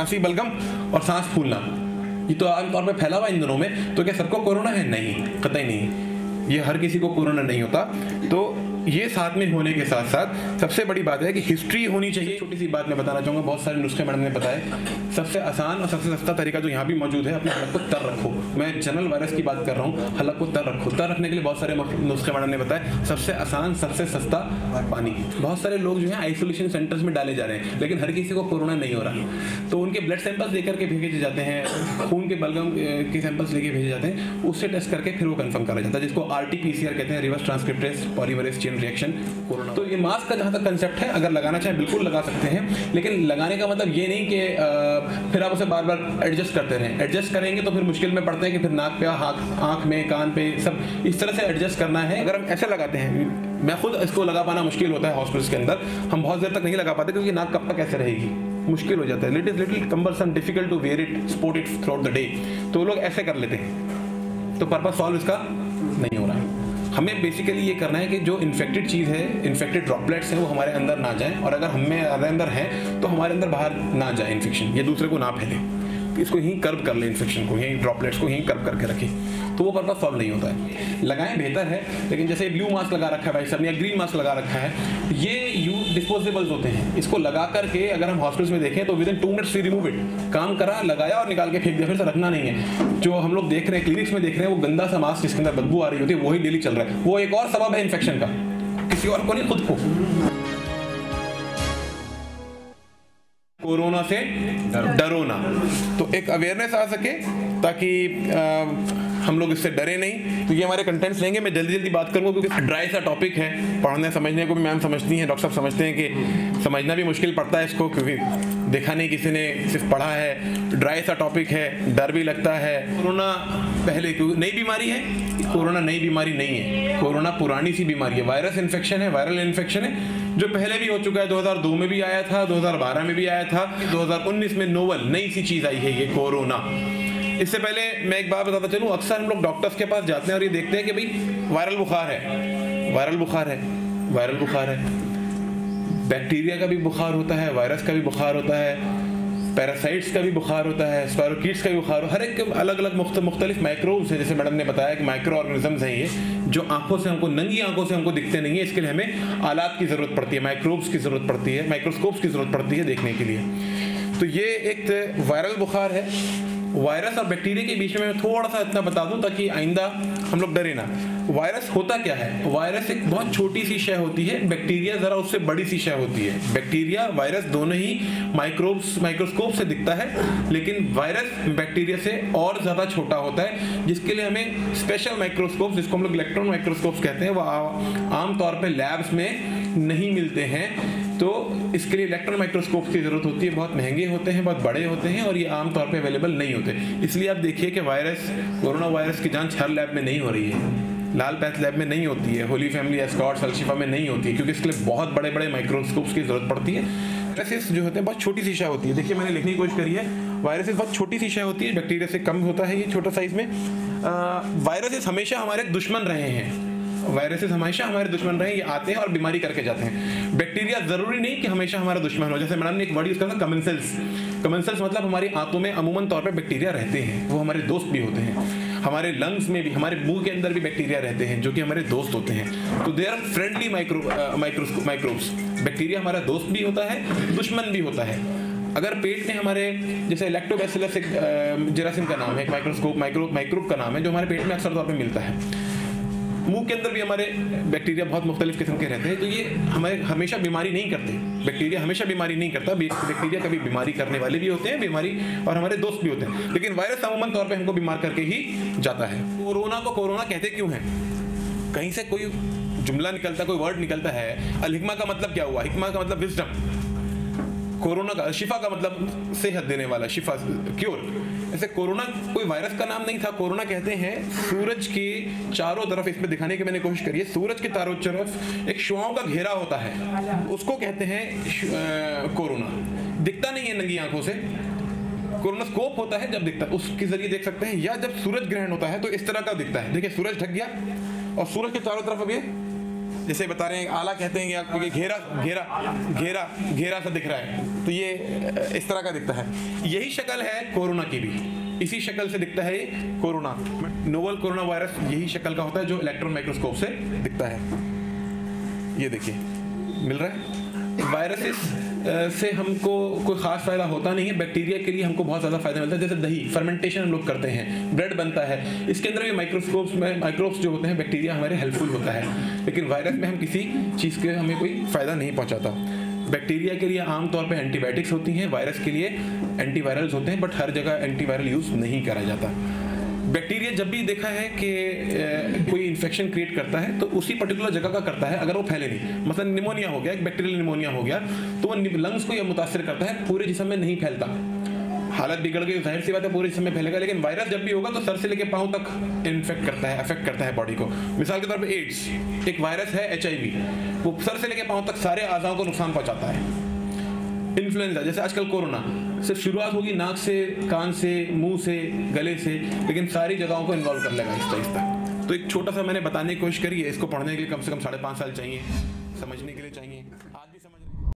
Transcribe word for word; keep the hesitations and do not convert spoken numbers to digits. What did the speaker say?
खांसी बलगम और सांस फूलना, ये तो आमतौर पे फैला हुआ इन दिनों में। तो क्या सबको कोरोना है? नहीं, कतई नहीं, ये हर किसी को कोरोना नहीं होता। तो ये साथ में होने के साथ साथ सबसे बड़ी बात है कि हिस्ट्री होनी चाहिए। छोटी सी बात मैं बताना चाहूँगा, बहुत सारे नुस्खे मैडम ने बताए। सबसे आसान और सबसे सस्ता तरीका जो यहाँ भी मौजूद है, अपने हलक को तर रखो। मैं जनरल वायरस की बात कर रहा हूँ, हलक को तर रखो। तर रखने के लिए बहुत सारे नुस्खे मैडम ने बताए। सबसे आसान, सबसे सस्ता, पानी। बहुत सारे लोग जो है आइसोलेशन सेंटर्स में डाले जा रहे हैं, लेकिन हर किसी को कोरोना नहीं हो रहा। तो उनके ब्लड सैंपल्स लेकर के भेजे जाते हैं, खून के बलगम के सैंपल्स लेके भेजे जाते हैं, उससे टेस्ट करके फिर वो कंफर्म करा जाता है, जिसको R T P C R कहते हैं, reverse transcriptase polymerase chain reaction. तो ये मास्क का जहाँ तक कंसेप्ट है, अगर लगाना चाहे बिल्कुल लगा सकते हैं, लेकिन लगाने का मतलब ये नहीं कि फिर आप उसे बार बार एडजस्ट करते रहें। एडजस्ट करेंगे तो फिर मुश्किल में पड़ते हैं कि फिर नाक पे, आँख में, कान पे, सब इस तरह से एडजस्ट करना है। अगर हम ऐसे लगाते हैं, मैं खुद इसको लगा पाना मुश्किल होता है हॉस्पिटल्स के अंदर, हम बहुत देर तक नहीं लगा पाते क्योंकि नाक कब तक ऐसे रहेगी, मुश्किल हो जाता है। It is little cumbersome, difficult to wear it, sport it throughout the day. तो वो लोग ऐसे कर लेते हैं, तो पर्पस सॉल्व इसका नहीं हो रहा है। हमें बेसिकली ये करना है कि जो इन्फेक्टेड चीज़ है, इन्फेक्टेड ड्रॉपलेट्स हैं, वो हमारे अंदर ना जाएं, और अगर हमें हमारे अंदर है तो हमारे अंदर बाहर ना जाए इन्फेक्शन, ये दूसरे को ना फैले, इसको यहीं कर्व कर ले, इन्फेक्शन को यहीं, ड्रॉपलेट्स को यहीं कर्व करके रखें, तो वो पर्पस सॉल्व नहीं होता है। लगाएं बेहतर है, लेकिन जैसे ब्लू मास्क लगा रखा है भाई साहब ने, या ग्रीन मास्क लगा रखा है, ये यू डिस्पोजेबल्स होते हैं। इसको लगा करके अगर हम हॉस्पिटल्स में देखें तो within two minutes we remove it, काम करा, लगाया और निकाल के फेंक दिया, फिर से रखना नहीं है। जो हम लोग देख रहे हैं क्लिनिक्स में देख रहे हैं, वो गंदा सा मास्क जिसके अंदर बदबू आ रही होती है, वही डेली चल रहा है। वो एक और सबब है इन्फेक्शन का, किसी और को नहीं, खुद को। कोरोना से डरो ना, तो एक अवेयरनेस आ सके ताकि आ, हम लोग इससे डरे नहीं। तो ये हमारे कंटेंट्स लेंगे, मैं जल्दी जल्दी बात करूंगा क्योंकि ड्राई सा टॉपिक है, पढ़ने समझने को भी मैम समझती हैं, डॉक्टर साहब समझते हैं कि समझना भी मुश्किल पड़ता है इसको, क्योंकि देखा नहीं किसी ने, सिर्फ पढ़ा है। ड्राई सा टॉपिक है, डर भी लगता है। कोरोना पहले नई बीमारी है, कोरोना नई बीमारी नहीं है, कोरोना पुरानी सी बीमारी है, वायरस इन्फेक्शन है, वायरल इन्फेक्शन है, जो पहले भी हो चुका है। दो हज़ार दो में भी आया था, दो हज़ार बारह में भी आया था, दो हज़ार उन्नीस में नोवल नई सी चीज़ आई है ये कोरोना। इससे पहले मैं एक बात बताता चलूँ, अक्सर हम लोग डॉक्टर्स के पास जाते हैं और ये देखते हैं कि भाई वायरल बुखार है, वायरल बुखार है, वायरल बुखार है। बैक्टीरिया का भी बुखार होता है, वायरस का भी बुखार होता है, पैरासाइट्स का भी बुखार होता है, स्पायरोकीट्स का भी बुखार, हर एक के अलग अलग मुख्तलिफ माइक्रोब्स हैं। जैसे मैडम ने बताया कि माइक्रो ऑर्गेनिजम्स हैं ये, जो आंखों से हमको, नंगी आंखों से हमको दिखते नहीं है। इसके लिए हमें आलात की ज़रूरत पड़ती है, माइक्रोब्स की ज़रूरत पड़ती है, माइक्रोस्कोप्स की ज़रूरत पड़ती है देखने के लिए। तो ये एक वायरल बुखार है। वायरस और बैक्टीरिया के बीच में मैं थोड़ा सा इतना बता दूं ताकि आइंदा हम लोग डरे ना। वायरस होता क्या है? वायरस एक बहुत छोटी सी शय होती है, बैक्टीरिया ज़रा उससे बड़ी सी शय होती है। बैक्टीरिया वायरस दोनों ही माइक्रोब्स माइक्रोस्कोप से दिखता है, लेकिन वायरस बैक्टीरिया से और ज़्यादा छोटा होता है, जिसके लिए हमें स्पेशल माइक्रोस्कोप, जिसको हम लोग इलेक्ट्रॉन माइक्रोस्कोप कहते हैं, वो आमतौर पर लैब्स में नहीं मिलते हैं। तो इसके लिए इलेक्ट्रॉन माइक्रोस्कोप की ज़रूरत होती है, बहुत महंगे होते हैं, बहुत बड़े होते हैं, और ये आमतौर पे अवेलेबल नहीं होते। इसलिए आप देखिए कि वायरस, कोरोना वायरस की जांच हर लैब में नहीं हो रही है, लाल पैथ लैब में नहीं होती है, होली फैमिली, एस्कॉट, सल्शिफा में नहीं होती है, क्योंकि इसके लिए बहुत बड़े बड़े माइक्रोस्कोप्स की ज़रूरत पड़ती है। वायरसेस जो होते हैं बहुत छोटी सी शय होती है। देखिए मैंने लिखने की कोशिश करी है, वायरसेस बहुत छोटी सी शय होती है, बैक्टीरिया से कम होता है ये छोटा साइज में। वायरसेस हमेशा हमारे दुश्मन रहे हैं, वायरसेस हमेशा हमारे दुश्मन रहे हैं, ये आते हैं और बीमारी करके जाते हैं। बैक्टीरिया जरूरी नहीं कि हमेशा हमारा दुश्मन हो। जैसे मैडम ने एक वर्ड यूज करा था, कमेंसेल्स। कमेंसेल्स मतलब हमारी आंतों में अमूमन तौर पे बैक्टीरिया रहते हैं, वो हमारे दोस्त भी होते हैं। हमारे लंग्स में भी, हमारे मुंह के अंदर भी बैक्टीरिया रहते हैं, जो कि हमारे दोस्त होते हैं। तो they are friendly micro micro microbes. Bacteria हमारा दोस्त भी होता है, दुश्मन भी होता है। अगर पेट में हमारे, जैसे लैक्टोबैसिलस एक जेरासिम का नाम है, एक माइक्रोस्कोप माइक्रो माइक्रोब का नाम है, जो हमारे पेट में अक्सर तौर पर मिलता है। मुंह के अंदर भी हमारे बैक्टीरिया बहुत मुख्तलिफ किस्म के रहते हैं। तो ये हमें हमेशा बीमारी नहीं करते, बैक्टीरिया हमेशा बीमारी नहीं करता। बैक्टीरिया कभी बीमारी करने वाले भी होते हैं, बीमारी और हमारे दोस्त भी होते हैं, लेकिन वायरस अमूमन तौर पे हमको बीमार करके ही जाता है। कोरोना को कोरोना कहते क्यों हैं? कहीं से कोई जुमला निकलता, कोई वर्ड निकलता है। अल हिकमा का मतलब क्या हुआ? हिकमा का मतलब विजडम। कोरोना का, शिफा का मतलब सेहत देने वाला, शिफा, क्योर। ऐसे कोरोना कोई वायरस का नाम नहीं था। कोरोना कहते हैं सूरज के चारों तरफ, इसमें दिखाने की मैंने कोशिश करी है, सूरज के चारों तरफ एक शुआओं का घेरा होता है, उसको कहते हैं कोरोना। दिखता नहीं है नंगी आंखों से, कोरोनोस्कोप होता है जब दिखता है, उसके जरिए देख सकते हैं, या जब सूरज ग्रहण होता है तो इस तरह का दिखता है। देखिए सूरज ढक गया और सूरज के चारों तरफ अब ये जैसे बता रहे हैं आला कहते हैं कि आपको ये घेरा घेरा घेरा घेरा सा दिख रहा है, तो ये इस तरह का दिखता है। यही शक्ल है कोरोना की भी, इसी शक्ल से दिखता है कोरोना। नोवल कोरोना वायरस यही शक्ल का होता है जो इलेक्ट्रॉन माइक्रोस्कोप से दिखता है। ये देखिए मिल रहा है। वायरसेस से हमको कोई ख़ास फ़ायदा होता नहीं है, बैक्टीरिया के लिए हमको बहुत ज़्यादा फ़ायदा मिलता है। जैसे दही फर्मेंटेशन हम लोग करते हैं, ब्रेड बनता है, इसके अंदर भी माइक्रोस्कोप्स में माइक्रोब्स जो होते हैं, बैक्टीरिया हमारे हेल्पफुल होता है। लेकिन वायरस में हम किसी चीज़ के हमें कोई फ़ायदा नहीं पहुँचाता। बैक्टीरिया के लिए आमतौर पे एंटीबायोटिक्स होती हैं, वायरस के लिए एंटीवायरल्स होते हैं, बट हर जगह एंटीवायरल यूज़ नहीं करा जाता। बैक्टीरिया जब भी देखा है कि कोई इन्फेक्शन क्रिएट करता है तो उसी पर्टिकुलर जगह का करता है, अगर वो फैले नहीं। मतलब निमोनिया हो गया, एक बैक्टीरियल निमोनिया हो गया, तो वो लंग्स को यह मुतासर करता है, पूरे जिस्म में नहीं फैलता। हालत बिगड़ गई, जाहिर सी बात है पूरे जिस्म में फैलेगा। लेकिन वायरस जब भी होगा तो सर से लेकर पाँव तक इन्फेक्ट करता है, अफेक्ट करता है बॉडी को। मिसाल के तौर पर एड्स एक वायरस है, एच आई वी, वो सर से लेकर पाँव तक सारे आज़ाओं को नुकसान पहुँचाता है। इन्फ्लुएंजा जैसे आजकल कोरोना, सिर्फ शुरुआत होगी नाक से, कान से, मुंह से, गले से, लेकिन सारी जगहों को इन्वॉल्व कर लेगा आहिस्ता आहिस्ता। तो एक छोटा सा मैंने बताने की कोशिश करी है, इसको पढ़ने के लिए कम से कम साढ़े पाँच साल चाहिए, समझने के लिए चाहिए। आज भी समझ